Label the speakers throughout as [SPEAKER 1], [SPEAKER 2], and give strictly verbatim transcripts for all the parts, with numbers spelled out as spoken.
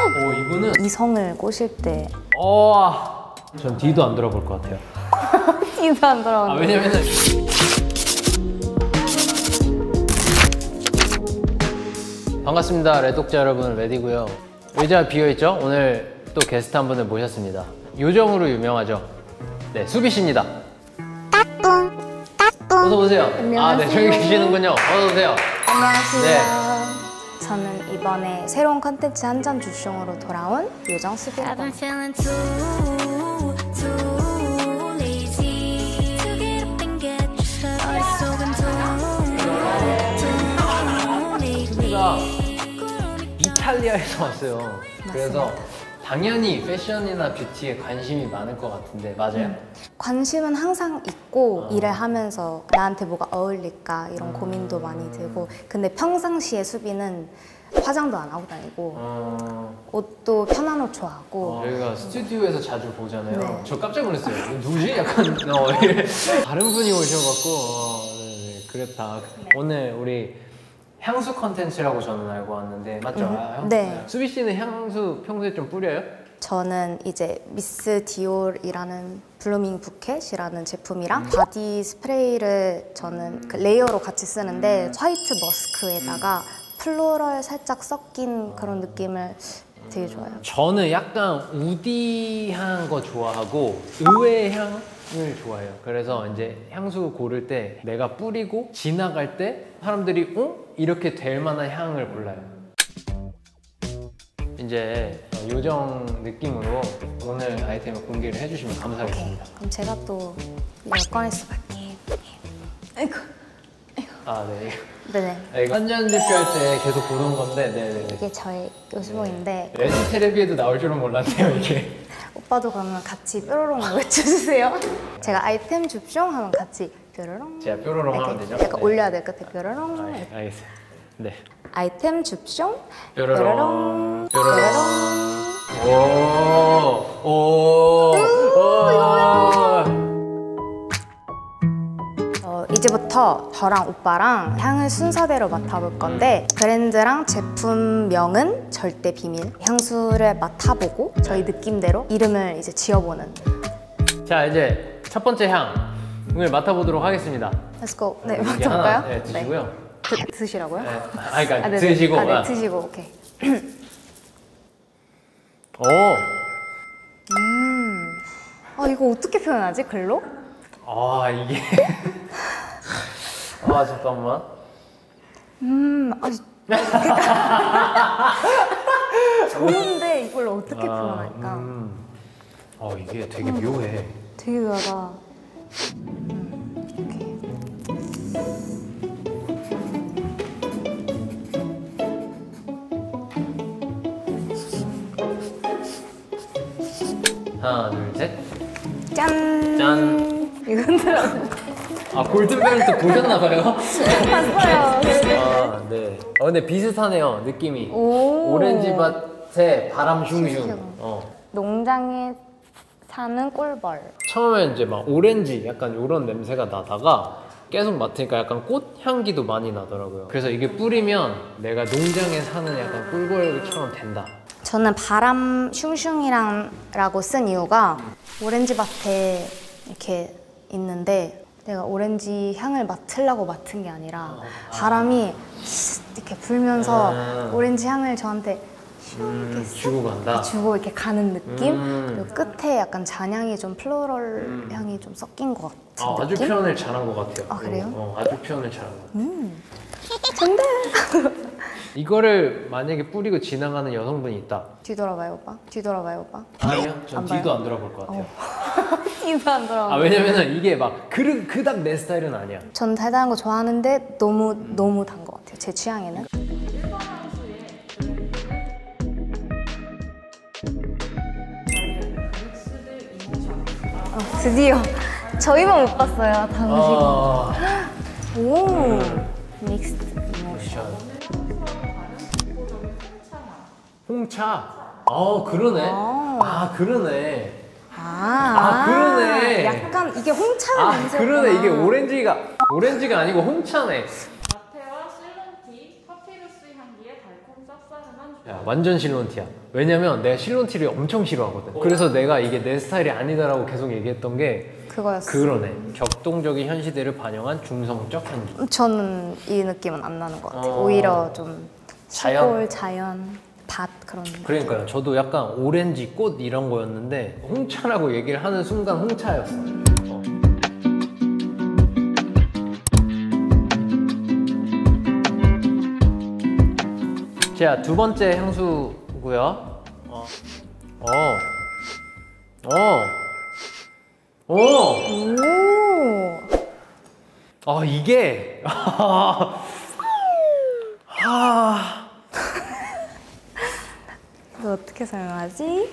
[SPEAKER 1] 오, 이분은
[SPEAKER 2] 이성을 꼬실 때
[SPEAKER 1] 어, 전 뒤도 안 돌아볼 것 같아요.
[SPEAKER 2] 뒤도 안 돌아오는.
[SPEAKER 1] 아, 왜냐면은 반갑습니다, 레독자 여러분. 레디고요. 의자 비어있죠? 오늘 또 게스트 한 분을 모셨습니다. 요정으로 유명하죠? 네, 수비 씨입니다. 따뚱 따뚱. 어서 오세요.
[SPEAKER 2] 안녕하세요.
[SPEAKER 1] 아, 네, 저기 계시는군요. 어서 오세요.
[SPEAKER 2] 안녕하세요.
[SPEAKER 1] 네.
[SPEAKER 2] 저는 이번에 새로운 컨텐츠 한 잔 주숑으로 돌아온 요정 수비입니다.
[SPEAKER 1] 수비가 이탈리아에서 왔어요. 맞습니다. 그래서 당연히 패션이나 뷰티에 관심이 많을 것 같은데 맞아요? 음.
[SPEAKER 2] 관심은 항상 있고
[SPEAKER 1] 어.
[SPEAKER 2] 일을 하면서 나한테 뭐가 어울릴까 이런 음. 고민도 많이 들고, 근데 평상시에 수비는 화장도 안 하고 다니고 어. 옷도 편한 옷 좋아하고.
[SPEAKER 1] 어, 저희가 스튜디오에서 자주 보잖아요. 네. 저 깜짝 놀랐어요. 누구지? 약간 어, 다른 분이 오셔갖고 어, 네, 그랬다. 네. 오늘 우리 향수 컨텐츠라고 저는 알고 왔는데 맞죠? 음, 아,
[SPEAKER 2] 네.
[SPEAKER 1] 수비 씨는 향수 평소에 좀 뿌려요?
[SPEAKER 2] 저는 이제 미스 디올이라는 블루밍 부켓이라는 제품이랑 음. 바디 스프레이를 저는 그 레이어로 같이 쓰는데 화이트 머스크에다가 플로럴 살짝 섞인 그런 느낌을 되게 좋아해요.
[SPEAKER 1] 저는 약간 우디한 거 좋아하고 의외의 향을 좋아해요. 그래서 이제 향수 고를 때 내가 뿌리고 지나갈 때 사람들이 어? 이렇게 될 만한 향을 골라요. 이제 요정 느낌으로 오늘 아이템을 공개를 해주시면 감사하겠습니다.
[SPEAKER 2] 오케이. 그럼 제가 또 이걸 꺼내서 갈게요. 아이고, 아이고.
[SPEAKER 1] 아, 네.
[SPEAKER 2] 네네.
[SPEAKER 1] 아, 이거 한잔 줍쇼 할 때 계속 보던 건데, 네네.
[SPEAKER 2] 이게 저의 요즘호인데.
[SPEAKER 1] 네. 레드 테레비에도 나올 줄은 몰랐네요, 이게.
[SPEAKER 2] 오빠도 그러면 같이 뾰로롱 외쳐주세요. 제가 아이템 줍쇼 하면 같이 뾰로롱.
[SPEAKER 1] 제가 뾰로롱 하면 되죠?
[SPEAKER 2] 약간
[SPEAKER 1] 네.
[SPEAKER 2] 올려야 될 것 같아. 뾰로롱.
[SPEAKER 1] 아, 예, 알겠어요. 네.
[SPEAKER 2] 아이템 줍쇼
[SPEAKER 1] 뾰로롱.
[SPEAKER 2] 뾰로롱.
[SPEAKER 1] 뾰로롱. 오. 오. 오.
[SPEAKER 2] 어, 이제부터 저랑 오빠랑 향을 순서대로 맡아볼 건데 브랜드랑 제품명은 절대 비밀. 향수를 맡아보고 저희 느낌대로 이름을 이제 지어보는.
[SPEAKER 1] 자, 이제 첫 번째 향을 맡아보도록 하겠습니다.
[SPEAKER 2] Let's go. 네,
[SPEAKER 1] 이게
[SPEAKER 2] 맡아볼까요?
[SPEAKER 1] 하나, 네, 드시고요.
[SPEAKER 2] 네. 드, 드시라고요?
[SPEAKER 1] 네. 아, 그러니까
[SPEAKER 2] 아, 네네.
[SPEAKER 1] 드시고.
[SPEAKER 2] 아, 네,
[SPEAKER 1] 아.
[SPEAKER 2] 드시고. 오케이.
[SPEAKER 1] 오.
[SPEAKER 2] 음. 아, 이거 어떻게 표현하지? 글로?
[SPEAKER 1] 아, 이게. 아, 잠깐만.
[SPEAKER 2] 음, 아, 좋은데 이걸 어떻게
[SPEAKER 1] 아,
[SPEAKER 2] 표현할까?
[SPEAKER 1] 음. 아, 이게 되게 묘해.
[SPEAKER 2] 되게 묘하다. 음, 이렇게.
[SPEAKER 1] 하나, 둘, 셋.
[SPEAKER 2] 짠!
[SPEAKER 1] 짠!
[SPEAKER 2] 이건 들어요.
[SPEAKER 1] 아, 골든벨트 보셨나봐요?
[SPEAKER 2] 봤어요.
[SPEAKER 1] 아, 네. 어, 근데 비슷하네요, 느낌이.
[SPEAKER 2] 오.
[SPEAKER 1] 오렌지밭에 바람 슝슝. 어.
[SPEAKER 2] 농장에 사는 꿀벌.
[SPEAKER 1] 처음에 이제 막 오렌지 약간 이런 냄새가 나다가 계속 맡으니까 약간 꽃 향기도 많이 나더라고요. 그래서 이게 뿌리면 내가 농장에 사는 약간 꿀벌처럼 된다.
[SPEAKER 2] 저는 바람 슝슝이라고 쓴 이유가 오렌지 밭에 이렇게 있는데 내가 오렌지 향을 맡으려고 맡은 게 아니라 바람이 이렇게 불면서
[SPEAKER 1] 아.
[SPEAKER 2] 오렌지 향을 저한테
[SPEAKER 1] 음,
[SPEAKER 2] 이렇게
[SPEAKER 1] 주고 간다.
[SPEAKER 2] 주고 이렇게 가는 느낌?
[SPEAKER 1] 음.
[SPEAKER 2] 그리고 끝에 약간 잔향이 좀 플로럴 음. 향이 좀 섞인 것 같은
[SPEAKER 1] 아, 아주
[SPEAKER 2] 느낌?
[SPEAKER 1] 표현을 잘한 것 같아요.
[SPEAKER 2] 아, 그래요?
[SPEAKER 1] 어, 아주 표현을 잘한 것 같아요.
[SPEAKER 2] 음. 근데
[SPEAKER 1] 이거를 만약에 뿌리고 지나가는 여성분이 있다.
[SPEAKER 2] 뒤돌아봐요 오빠. 뒤돌아봐요 오빠.
[SPEAKER 1] 아니요, 전
[SPEAKER 2] 안
[SPEAKER 1] 뒤도
[SPEAKER 2] 봐요?
[SPEAKER 1] 안 돌아볼 것 같아요.
[SPEAKER 2] 어. 뒤도 안 돌아봐.
[SPEAKER 1] 아, 왜냐면은 이게 막 그르, 그닥 내 스타일은 아니야.
[SPEAKER 2] 전 달달한 거 좋아하는데 너무 너무 단 것 같아요. 제 취향에는. 어, 드디어 저희만 못 봤어요. 당신.
[SPEAKER 1] 아,
[SPEAKER 2] 오.
[SPEAKER 1] 음.
[SPEAKER 2] 믹스드 이모션.
[SPEAKER 1] 홍차. 아, 그러네.
[SPEAKER 2] 아.
[SPEAKER 1] 아, 그러네.
[SPEAKER 2] 아,
[SPEAKER 1] 아, 그러네.
[SPEAKER 2] 약간 이게 홍차
[SPEAKER 1] 아,
[SPEAKER 2] 냄새구나.
[SPEAKER 1] 그러네. 이게 오렌지가 오렌지가 아니고 홍차네.
[SPEAKER 3] 라테와 실론티, 파피루스 향기의 달콤 쌉싸름한
[SPEAKER 1] 야, 완전 실론티야. 왜냐면 내가 실론티를 엄청 싫어하거든. 그래서 내가 이게 내 스타일이 아니다라고 계속 얘기했던 게
[SPEAKER 2] 그거였어.
[SPEAKER 1] 그러네. 격동적인 현 시대를 반영한 중성적 향기.
[SPEAKER 2] 저는 이 느낌은 안 나는 것 같아요.
[SPEAKER 1] 어.
[SPEAKER 2] 오히려 좀
[SPEAKER 1] 자연?
[SPEAKER 2] 시골, 자연, 밭 그런 느낌.
[SPEAKER 1] 그러니까요. 저도 약간 오렌지, 꽃 이런 거였는데 홍차라고 얘기를 하는 순간 홍차였어. 어. 자, 두 번째 향수고요. 어. 어. 어. 오!
[SPEAKER 2] 오.
[SPEAKER 1] 아, 이게 아.
[SPEAKER 2] 이거 어떻게 설명하지?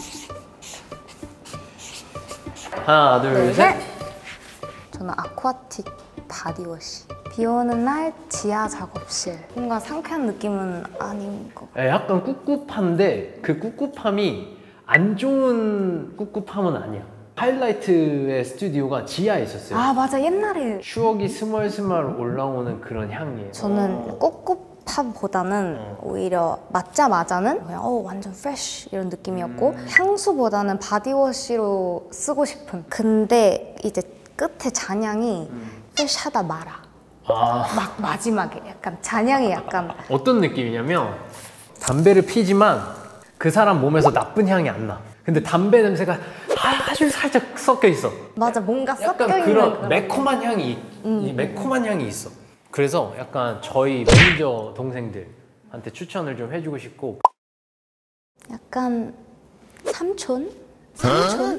[SPEAKER 1] 하나, 둘,
[SPEAKER 2] 네,
[SPEAKER 1] 셋.
[SPEAKER 2] 저는 아쿠아틱 바디워시. 비 오는 날 지하 작업실. 뭔가 상쾌한 느낌은 아닌 것 같아요.
[SPEAKER 1] 예, 약간 꿉꿉한데 그 꿉꿉함이 안 좋은 꿉꿉함은 아니야. 하이라이트의 스튜디오가 지하에 있었어요.
[SPEAKER 2] 아 맞아, 옛날에
[SPEAKER 1] 추억이 스멀스멀 올라오는 그런 향이에요.
[SPEAKER 2] 저는 꿉꿉함보다는
[SPEAKER 1] 어.
[SPEAKER 2] 오히려 맞자마자는 그냥 어 완전 프레쉬 이런 느낌이었고
[SPEAKER 1] 음.
[SPEAKER 2] 향수보다는 바디워시로 쓰고 싶은. 근데 이제 끝에 잔향이
[SPEAKER 1] 음.
[SPEAKER 2] 프레쉬하다 말아.
[SPEAKER 1] 아,
[SPEAKER 2] 막 마지막에 약간 잔향이 약간
[SPEAKER 1] 어떤 느낌이냐면 담배를 피지만 그 사람 몸에서 나쁜 향이 안 나. 근데 담배 냄새가 아주 살짝 섞여 있어.
[SPEAKER 2] 맞아, 뭔가 섞여
[SPEAKER 1] 약간
[SPEAKER 2] 있는
[SPEAKER 1] 그런
[SPEAKER 2] 그런
[SPEAKER 1] 매콤한 향이
[SPEAKER 2] 음,
[SPEAKER 1] 이 매콤한 향이 있어. 그래서 약간 저희 매니저 동생들한테 추천을 좀 해주고 싶고.
[SPEAKER 2] 약간 삼촌? 삼촌?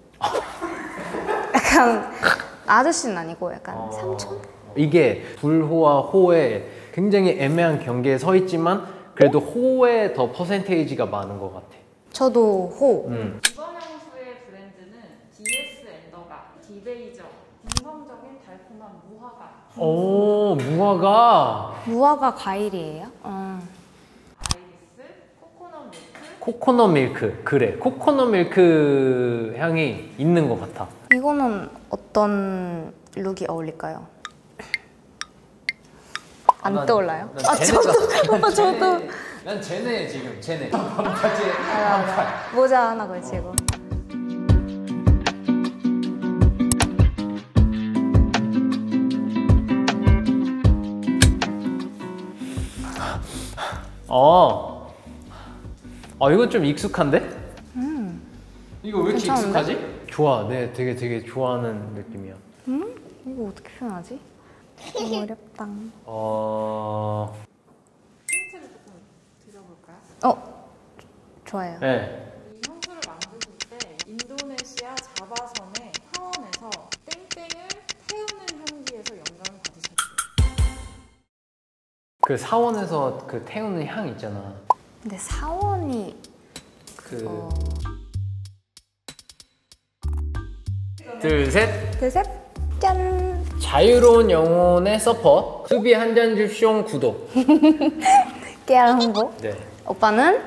[SPEAKER 2] 약간 아저씨는 아니고 약간
[SPEAKER 1] 어.
[SPEAKER 2] 삼촌?
[SPEAKER 1] 이게 불호와 호의 굉장히 애매한 경계에 서 있지만 그래도 호에 더 퍼센테이지가 많은 것 같아.
[SPEAKER 2] 저도 호.
[SPEAKER 1] 음.
[SPEAKER 3] 이번 향수의 브랜드는 디에스 엔더가 디베이저, 중성적인 달콤한 무화과,
[SPEAKER 1] 오, 무화과,
[SPEAKER 2] 무화과 과일이에요? 어.
[SPEAKER 3] 아이리스, 코코넛 밀크,
[SPEAKER 1] 코코넛 밀크. 그래, 코코넛 밀크 향이 있는 것 같아.
[SPEAKER 2] 이거는 어떤 룩이 어울릴까요? 안
[SPEAKER 1] 난-
[SPEAKER 2] 떠올라요?
[SPEAKER 1] 난
[SPEAKER 2] 아
[SPEAKER 1] 쟤네가-
[SPEAKER 2] 저도 저도
[SPEAKER 1] 난 쟤네 지금 쟤네. 반바지.
[SPEAKER 2] 맞아, 맞아. 모자 하나 걸치고.
[SPEAKER 1] 어. 아, 이건 좀 익숙한데?
[SPEAKER 2] 음.
[SPEAKER 1] 이거 왜 이렇게
[SPEAKER 2] 괜찮은데?
[SPEAKER 1] 익숙하지? 좋아, 네, 되게 되게 좋아하는 느낌이야.
[SPEAKER 2] 음? 이거 어떻게 표현하지? 너무 어렵다.
[SPEAKER 1] 어,
[SPEAKER 3] 힌트를 조금 드려볼까요?
[SPEAKER 2] 어, 좋아요.
[SPEAKER 1] 네.
[SPEAKER 3] 이 향수를 만드실 때 인도네시아 자바섬의 사원에서 땡땡을 태우는 향기에서 영감을 받으셨어요.
[SPEAKER 1] 그 사원에서 그 태우는 향 있잖아.
[SPEAKER 2] 근데 사원이
[SPEAKER 1] 그
[SPEAKER 2] 어...
[SPEAKER 1] 둘, 셋.
[SPEAKER 2] 둘, 셋, 짠!
[SPEAKER 1] 자유로운 영혼의 서퍼. 수비 한 잔 줍쇼 구독.
[SPEAKER 2] 깨알 홍보.
[SPEAKER 1] 네.
[SPEAKER 2] 오빠는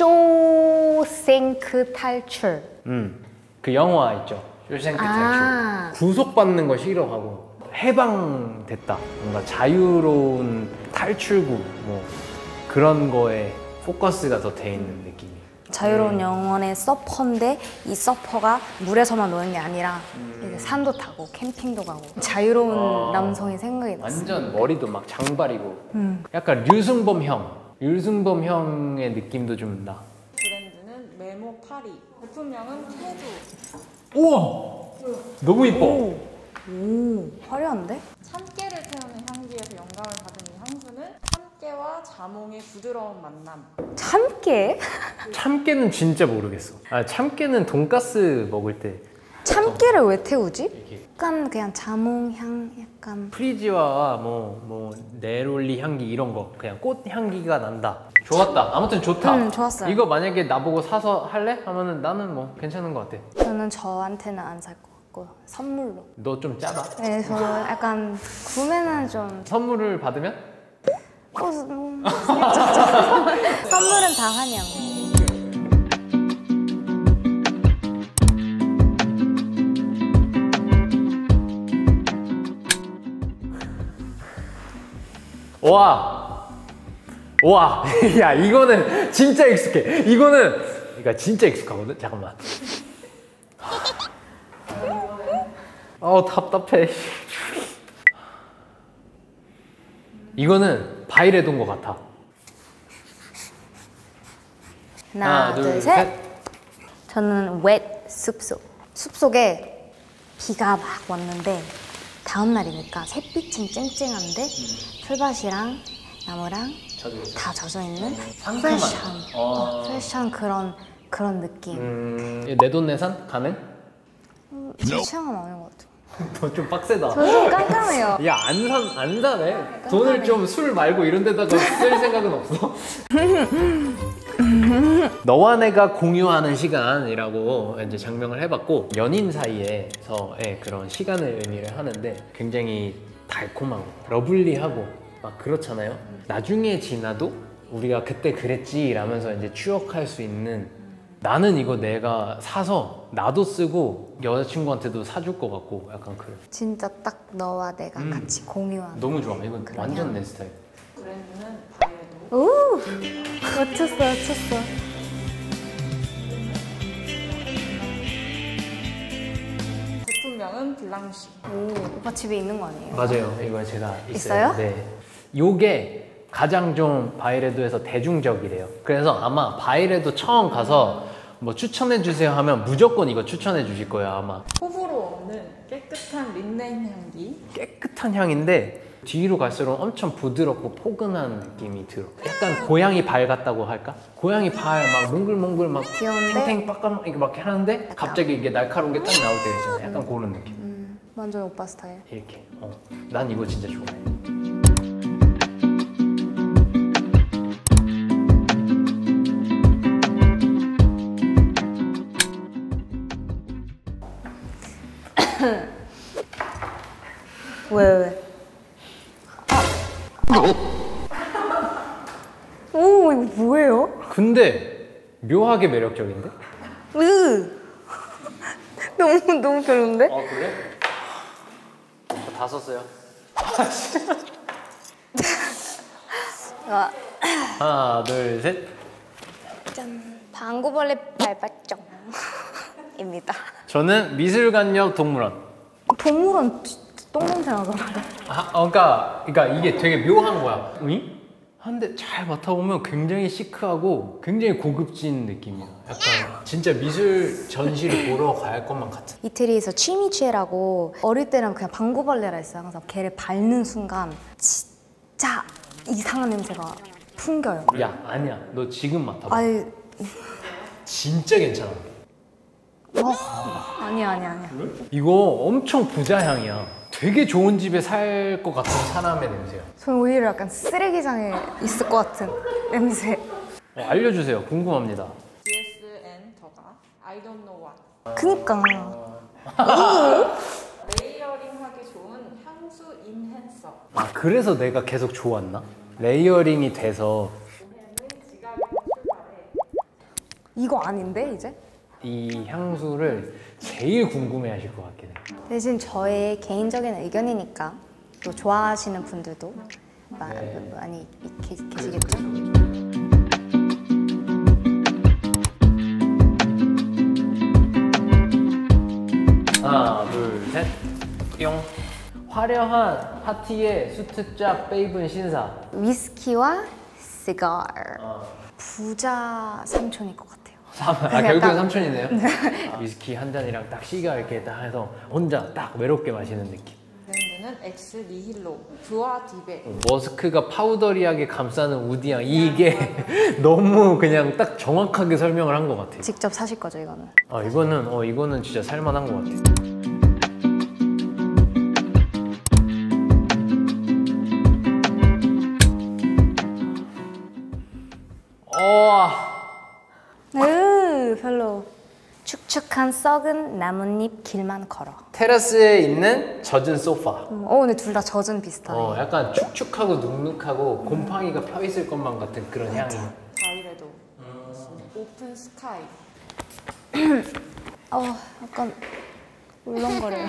[SPEAKER 2] 쇼생크 탈출.
[SPEAKER 1] 음. 그 영화 있죠. 쇼생크
[SPEAKER 2] 아.
[SPEAKER 1] 탈출. 구속받는 거 싫어하고 해방됐다. 뭔가 자유로운 탈출구 뭐 그런 거에 포커스가 더 돼 있는 느낌이.
[SPEAKER 2] 자유로운
[SPEAKER 1] 음.
[SPEAKER 2] 영혼의 서퍼인데 이 서퍼가 물에서만 노는 게 아니라 이제 산도 타고 캠핑도 가고 자유로운
[SPEAKER 1] 음. 아.
[SPEAKER 2] 남성이 생각이 났어.
[SPEAKER 1] 완전 머리도 막 장발이고
[SPEAKER 2] 음.
[SPEAKER 1] 약간 류승범 형. 류승범 형의 느낌도 좀 나.
[SPEAKER 3] 브랜드는 메모 파리, 제품명은 태주.
[SPEAKER 1] 우와! 너무 이뻐.
[SPEAKER 2] 오, 오, 화려한데?
[SPEAKER 3] 참깨를 태우는 향기에서 영감을 받은 이 향수는 참깨와 자몽의 부드러운 만남.
[SPEAKER 2] 참깨?
[SPEAKER 1] 참깨는 진짜 모르겠어. 아, 참깨는 돈가스 먹을 때
[SPEAKER 2] 참깨를 왜 태우지?
[SPEAKER 1] 이렇게
[SPEAKER 2] 약간 그냥 자몽향 약간
[SPEAKER 1] 프리지와 뭐, 뭐 네롤리 향기 이런 거 그냥 꽃 향기가 난다. 좋았다. 아무튼 좋다.
[SPEAKER 2] 음, 좋았어요.
[SPEAKER 1] 이거 만약에 나보고 사서 할래? 하면은 나는 뭐 괜찮은 것 같아.
[SPEAKER 2] 저는 저한테는 안 살 것 같고요. 선물로.
[SPEAKER 1] 너 좀 짜다.
[SPEAKER 2] 네, 저 약간 구매는 좀
[SPEAKER 1] 선물을 받으면?
[SPEAKER 2] 어, 음, 선물은 다 환영.
[SPEAKER 1] 와! 와, 야 이거는 진짜 익숙해. 이거는 그러니까 진짜 익숙하거든. 잠깐만. 어 답답해. 이거는 바이레도인 것 같아.
[SPEAKER 2] 하나, 둘, 셋. 저는 wet 숲속. 숲속에 비가 막 왔는데 다음 날이니까 햇빛은 쨍쨍한데 풀밭이랑 나무랑 다 젖어 있는 프레시한,
[SPEAKER 1] 어.
[SPEAKER 2] 어, 프레시한 그런 그런 느낌.
[SPEAKER 1] 음, 내돈내산 가능?
[SPEAKER 2] 음, 제 취향은 아닌 것 같아요.
[SPEAKER 1] 너 좀 빡세다.
[SPEAKER 2] 저 좀 깜깜해요.
[SPEAKER 1] 야, 안 산, 안 사네. 돈을 좀 술 말고 이런 데다가 쓸 생각은 없어? 너와 내가 공유하는 시간이라고 이제 장명을 해봤고, 연인 사이에서의 그런 시간을 의미를 하는데 굉장히 달콤하고 러블리하고 막 그렇잖아요. 나중에 지나도 우리가 그때 그랬지 라면서 이제 추억할 수 있는, 나는 이거 내가 사서 나도 쓰고 여자친구한테도 사줄 것 같고 약간 그래.
[SPEAKER 2] 진짜 딱 너와 내가
[SPEAKER 1] 음.
[SPEAKER 2] 같이 공유하는.
[SPEAKER 1] 너무 좋아. 이건
[SPEAKER 2] 그런
[SPEAKER 1] 완전
[SPEAKER 2] 향.
[SPEAKER 1] 내 스타일.
[SPEAKER 3] 브랜드는 바이레도.
[SPEAKER 2] 오! 맞췄어, 맞췄어.
[SPEAKER 3] 제품명은 블랑쉬.
[SPEAKER 2] 오, 오빠 집에 있는 거 아니에요?
[SPEAKER 1] 맞아요. 이거 제가 있어요.
[SPEAKER 2] 있어요?
[SPEAKER 1] 네. 요게 가장 좀 바이레도에서 대중적이래요. 그래서 아마 바이레도 처음 가서 뭐 추천해 주세요 하면 무조건 이거 추천해 주실 거예요, 아마.
[SPEAKER 3] 호불호 없는 깨끗한 린넨 향기.
[SPEAKER 1] 깨끗한 향인데 뒤로 갈수록 엄청 부드럽고 포근한 느낌이 들어. 약간 고양이 발 같다고 할까? 고양이 발 막 몽글몽글 막
[SPEAKER 2] 귀여운데?
[SPEAKER 1] 탱탱 빡빡 이렇게 막 하는데 갑자기 이게 날카로운 게 딱 나올 때가 있잖아. 약간 그런 느낌.
[SPEAKER 2] 음, 완전 오빠 스타일.
[SPEAKER 1] 이렇게. 어. 난 이거 진짜 좋아해.
[SPEAKER 2] 왜, 왜? 아. 오, 이거 뭐예요?
[SPEAKER 1] 근데 묘하게 매력적인데?
[SPEAKER 2] 으! 너무, 너무 별론데?
[SPEAKER 1] 어 그래? 다 썼어요.
[SPEAKER 2] 아,
[SPEAKER 1] 하나 둘 셋.
[SPEAKER 2] 짠. 방구벌레 발발정. 입니다.
[SPEAKER 1] 저는 미술관역 동물원.
[SPEAKER 2] 동물원 똥냄새 나더라고요.
[SPEAKER 1] 아, 어, 그러니까, 그러니까 이게 되게 묘한 거야. 응? 한데 잘 맡아보면 굉장히 시크하고 굉장히 고급진 느낌이야. 약간 진짜 미술 전시를 보러 갈 것만 같은.
[SPEAKER 2] 이태리에서 취미취해라고 어릴 때는 그냥 방구벌레라 했어요. 항상 걔를 밟는 순간 진짜 이상한 냄새가 풍겨요.
[SPEAKER 1] 야 아니야. 너 지금 맡아봐.
[SPEAKER 2] 아이,
[SPEAKER 1] 진짜 괜찮아.
[SPEAKER 2] 어, 아니야, 아니야, 아니야.
[SPEAKER 1] 이거 엄청 부자 향이야. 되게 좋은 집에 살 것 같은 사람의 냄새야.
[SPEAKER 2] 저는 오히려 약간 쓰레기장에 있을 것 같은 냄새.
[SPEAKER 1] 어, 알려주세요. 궁금합니다.
[SPEAKER 3] 디에스엔 더가 I don't know what.
[SPEAKER 2] 그니까.
[SPEAKER 3] 레이어링하기 좋은 향수 인핸서.
[SPEAKER 1] 아 그래서 내가 계속 좋았나? 레이어링이 돼서
[SPEAKER 2] 이거 아닌데, 이제?
[SPEAKER 1] 이 향수를 제일 궁금해하실 것 같긴 해.
[SPEAKER 2] 대신 저의 개인적인 의견이니까 또 좋아하시는 분들도 마-
[SPEAKER 1] 네.
[SPEAKER 2] 많이 계, 계시겠죠?
[SPEAKER 1] 하나, 둘, 셋, 뿅. 화려한 파티에 수트 쫙 빼입은 신사.
[SPEAKER 2] 위스키와 시가르.
[SPEAKER 1] 어.
[SPEAKER 2] 부자 삼촌일 것 같아요.
[SPEAKER 1] 삼, 아
[SPEAKER 2] 약간-
[SPEAKER 1] 결국엔 삼촌이네요. 아, 위스키 한 잔이랑 딱 시가 이렇게 딱 해서 혼자 딱 외롭게 마시는 느낌.
[SPEAKER 3] 브랜드는 엑스 니힐로 부아 디베.
[SPEAKER 1] 머스크가 파우더리하게 감싸는 우디향, 이게 너무 그냥 딱 정확하게 설명을 한 것 같아.
[SPEAKER 2] 직접 사실 거죠, 이거는.
[SPEAKER 1] 아 이거는 어 이거는 진짜 살만한 것 같아. 어.
[SPEAKER 2] 으, 별로. 축축한 썩은 나뭇잎 길만 걸어.
[SPEAKER 1] 테라스에 있는 젖은 소파.
[SPEAKER 2] 음, 어, 근데 둘 다 젖은 비슷하네.
[SPEAKER 1] 어, 약간 축축하고 눅눅하고 곰팡이가 펴 있을 것만 같은 그런 향이.
[SPEAKER 3] 바이레도. 오픈 스카이.
[SPEAKER 2] 어, 약간 울렁거려요.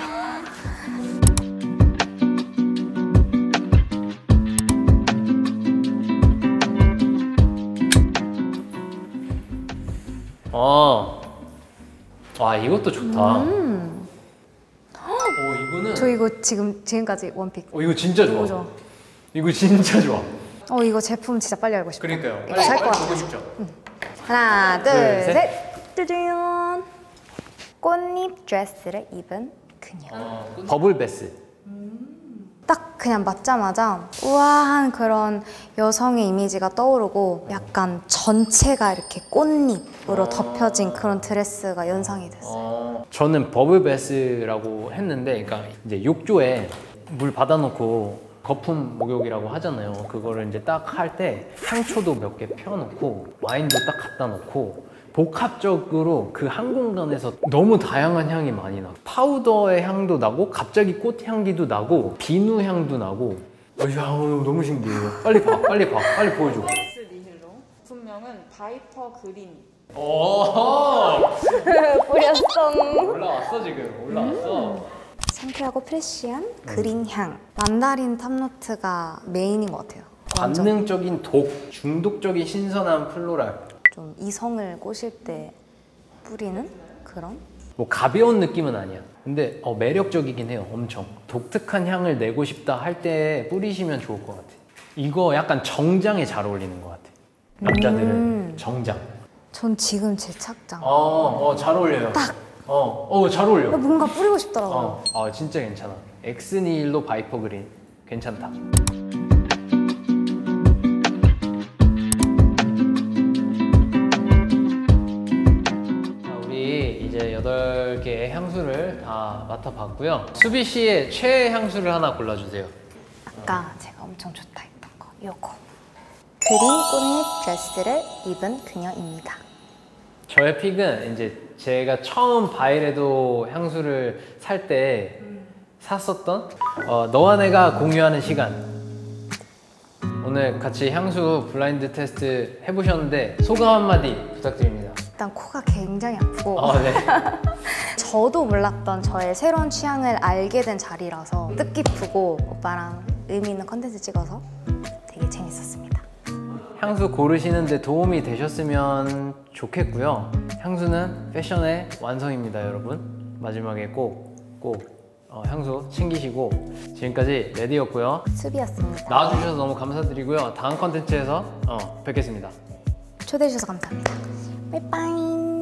[SPEAKER 1] 어. 와 이것도 좋다.
[SPEAKER 2] 음.
[SPEAKER 1] 오 이거는.
[SPEAKER 2] 저 이거 지금 지금까지 원픽.
[SPEAKER 1] 어 이거 진짜 좋아.
[SPEAKER 2] 너무 좋아.
[SPEAKER 1] 이거 진짜 좋아.
[SPEAKER 2] 어 이거 제품 진짜 빨리 알고 싶다.
[SPEAKER 1] 그러니까요.
[SPEAKER 2] 이거 살 거야.
[SPEAKER 1] 보고 싶죠.
[SPEAKER 2] 하나, 둘,
[SPEAKER 1] 둘, 셋.
[SPEAKER 2] 셋. 짜잔. 꽃잎 드레스를 입은 그녀.
[SPEAKER 1] 어, 버블베스.
[SPEAKER 2] 딱 그냥 맞자마자 우아한 그런 여성의 이미지가 떠오르고 약간 전체가 이렇게 꽃잎으로
[SPEAKER 1] 어.
[SPEAKER 2] 덮여진 그런 드레스가 연상이 됐어요.
[SPEAKER 1] 어, 저는 버블베스라고 했는데, 그러니까 이제 욕조에 물 받아놓고 거품 목욕이라고 하잖아요. 그거를 이제 딱 할 때 향초도 몇 개 펴놓고 와인도 딱 갖다 놓고 복합적으로 그 한 공간에서 너무 다양한 향이 많이 나. 파우더의 향도 나고 갑자기 꽃 향기도 나고 비누 향도 나고. 어, 야, 너무 신기해요. 빨리 봐, 빨리 봐, 빨리 보여줘.
[SPEAKER 3] 엑스 니힐로 제품명은 바이퍼 그린.
[SPEAKER 1] 오,
[SPEAKER 2] 뿌렸어.
[SPEAKER 1] 올라왔어 지금. 올라왔어.
[SPEAKER 2] 상쾌하고 프레쉬한 그린 향. 만다린 탑노트가 메인인 것 같아요. 완전
[SPEAKER 1] 관능적인 독, 중독적인 신선한 플로랄.
[SPEAKER 2] 좀 이성을 꼬실 때 뿌리는 그런?
[SPEAKER 1] 뭐 가벼운 느낌은 아니야. 근데 어, 매력적이긴 해요. 엄청 독특한 향을 내고 싶다 할 때 뿌리시면 좋을 것 같아. 이거 약간 정장에 잘 어울리는 것 같아. 남자들은
[SPEAKER 2] 음.
[SPEAKER 1] 정장.
[SPEAKER 2] 전 지금 제 착장.
[SPEAKER 1] 어, 어, 잘 어울려요.
[SPEAKER 2] 딱.
[SPEAKER 1] 어, 어, 잘 어울려.
[SPEAKER 2] 뭔가 뿌리고 싶더라고요.
[SPEAKER 1] 어, 어, 진짜 괜찮아. 엑스니일로 바이퍼 그린 괜찮다. 자, 우리 이제 여덟 개의 향수를 다 맡아봤고요. 수비 씨의 최애 향수를 하나 골라주세요.
[SPEAKER 2] 아까 제가 엄청 좋다 했던 거 요거. 그린 꽃잎 드레스를 입은 그녀입니다.
[SPEAKER 1] 저의 픽은 이제 제가 처음 바이레도 향수를 살 때 샀었던 어, 너와 내가 공유하는 시간. 오늘 같이 향수 블라인드 테스트 해보셨는데 소감 한마디 부탁드립니다.
[SPEAKER 2] 일단 코가 굉장히 아프고
[SPEAKER 1] 어, 네.
[SPEAKER 2] 저도 몰랐던 저의 새로운 취향을 알게 된 자리라서 뜻깊고 오빠랑 의미 있는 컨텐츠 찍어서 되게 재밌었습니다.
[SPEAKER 1] 향수 고르시는데 도움이 되셨으면 좋겠고요. 향수는 패션의 완성입니다, 여러분. 마지막에 꼭, 꼭 어, 향수 챙기시고. 지금까지 레디였고요.
[SPEAKER 2] 수비였습니다.
[SPEAKER 1] 나와주셔서 너무 감사드리고요. 다음 컨텐츠에서 어, 뵙겠습니다.
[SPEAKER 2] 초대해 주셔서 감사합니다. 빠이빠이.